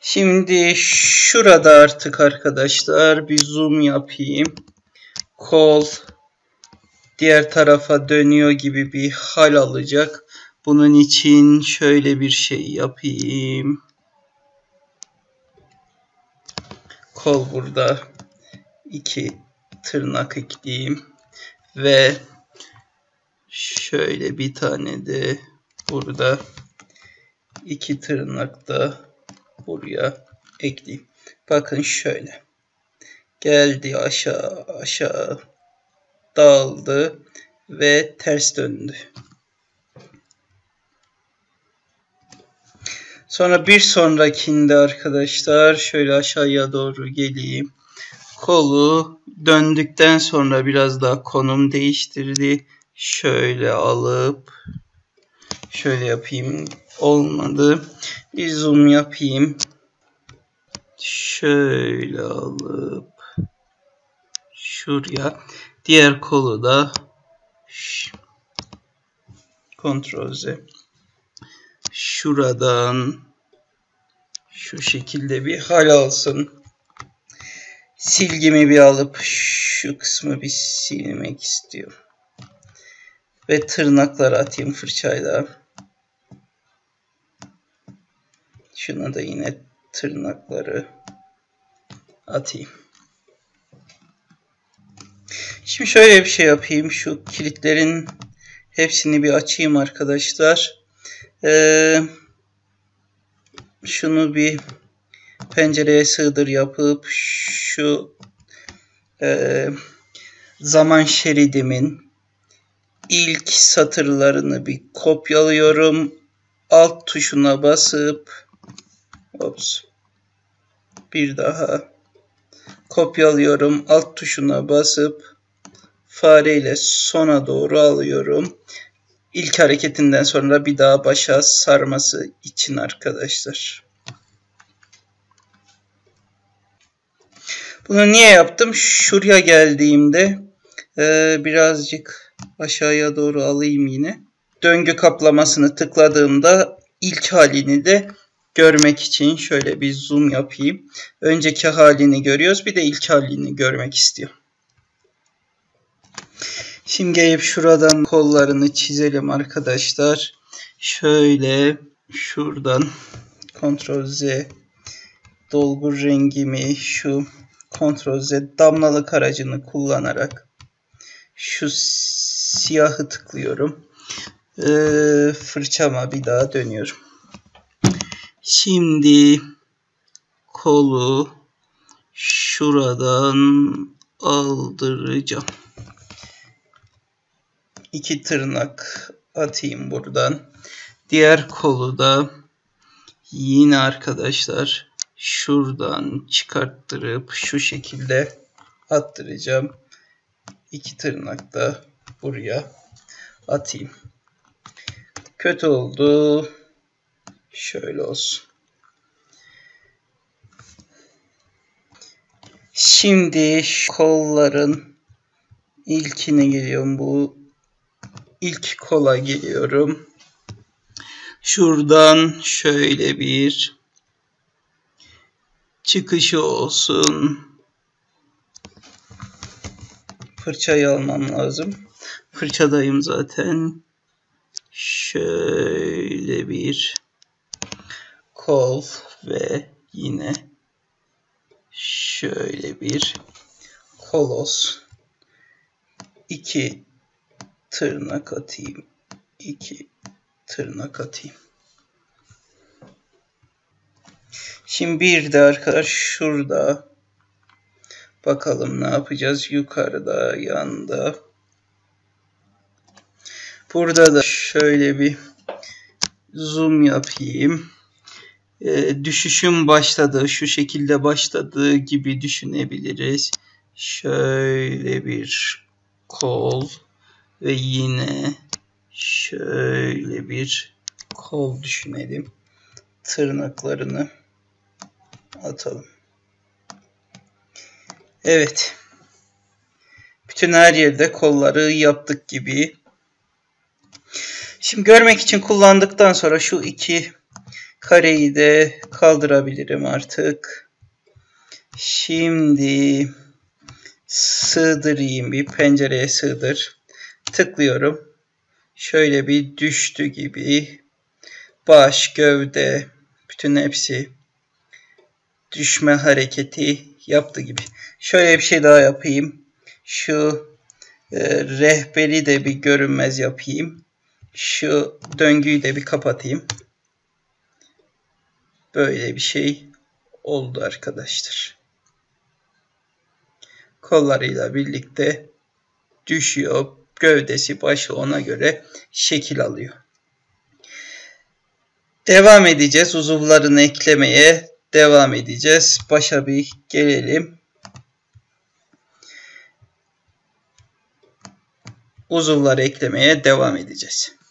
Şimdi şurada artık arkadaşlar bir zoom yapayım. Kol diğer tarafa dönüyor gibi bir hal alacak. Bunun için şöyle bir şey yapayım. Kol burada. 2 tırnak ekleyeyim. Ve şöyle bir tane de burada 2 tırnak da buraya ekleyeyim. Bakın şöyle. Geldi aşağı dağıldı ve ters döndü. Sonra bir sonrakinde arkadaşlar şöyle aşağıya doğru geleyim. Kolu döndükten sonra biraz daha konum değiştirdi. Şöyle alıp şöyle yapayım. Olmadı. Bir zoom yapayım. Şöyle alıp şuraya. Diğer kolu da Ctrl Z. Şuradan şu şekilde bir hal alsın. Silgimi bir alıp şu kısmı bir silmek istiyorum. Ve tırnakları atayım fırçayla. Şuna da yine tırnakları atayım. Şimdi şöyle bir şey yapayım. Şu kilitlerin hepsini bir açayım arkadaşlar. Şunu bir pencereye sığdır yapıp şu zaman şeridimin ilk satırlarını bir kopyalıyorum. Alt tuşuna basıp bir daha kopyalıyorum. Alt tuşuna basıp fareyle sona doğru alıyorum. İlk hareketinden sonra bir daha başa sarması için arkadaşlar. Bunu niye yaptım? Şuraya geldiğimde birazcık aşağıya doğru alayım yine. Döngü kaplamasını tıkladığımda ilk halini de görmek için şöyle bir zoom yapayım. Önceki halini görüyoruz. Bir de ilk halini görmek istiyorum. Şimdi gelip şuradan kollarını çizelim arkadaşlar. Şöyle şuradan Ctrl Z dolgu rengimi şu Ctrl Z damlalık aracını kullanarak şu siyahı tıklıyorum. Fırçama bir daha dönüyorum. Şimdi kolu şuradan aldıracağım. 2 tırnak atayım buradan. Diğer kolu da yine arkadaşlar şuradan çıkarttırıp şu şekilde attıracağım. 2 tırnak da buraya atayım. Kötü oldu. Şöyle olsun. Şimdi kolların ilkine geliyorum. Bu ilk kola geliyorum. Şuradan şöyle bir çıkışı olsun. Fırçayı almam lazım. Fırçadayım zaten. Şöyle bir kol ve yine şöyle bir kolos. 2 tırnak atayım. 2 tırnak atayım. Şimdi bir de arkadaş şurada. Bakalım ne yapacağız. Yukarıda, yanda. Burada da şöyle bir zoom yapayım. Düşüşün başladığı, şu şekilde başladığı gibi düşünebiliriz. Şöyle bir kol ve yine şöyle bir kol düşünelim. Tırnaklarını atalım. Evet. Bütün her yerde kolları yaptık gibi. Şimdi görmek için kullandıktan sonra şu 2 Kareyi de kaldırabilirim artık. Şimdi sığdırayım, bir pencereye sığdır. Tıklıyorum. Şöyle bir düştü gibi. Baş, gövde, bütün hepsi düşme hareketi yaptı gibi. Şöyle bir şey daha yapayım. Şu rehberi de bir görünmez yapayım. Şu döngüyü de bir kapatayım. Böyle bir şey oldu arkadaşlar. Kollarıyla birlikte düşüyor. Gövdesi, başı ona göre şekil alıyor. Devam edeceğiz. Uzuvlarını eklemeye devam edeceğiz. Başa bir gelelim. Uzuvları eklemeye devam edeceğiz.